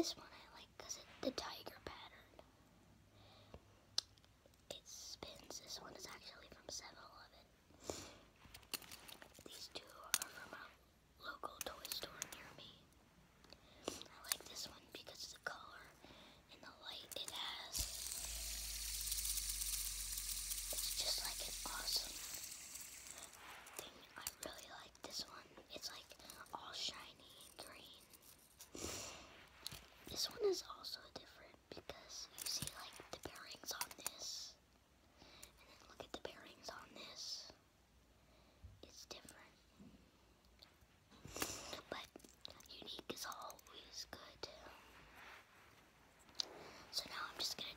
This one I like because the tiger pattern. It spins. This one is actually from 7-Eleven. These two are from a local toy store near me. I like this one because of the color and the light it has. It's just like an awesome thing. I really like this one. It's like all shiny and green. This one is also different because you see like the bearings on this. And then look at the bearings on this. It's different. But unique is always good. So now I'm just going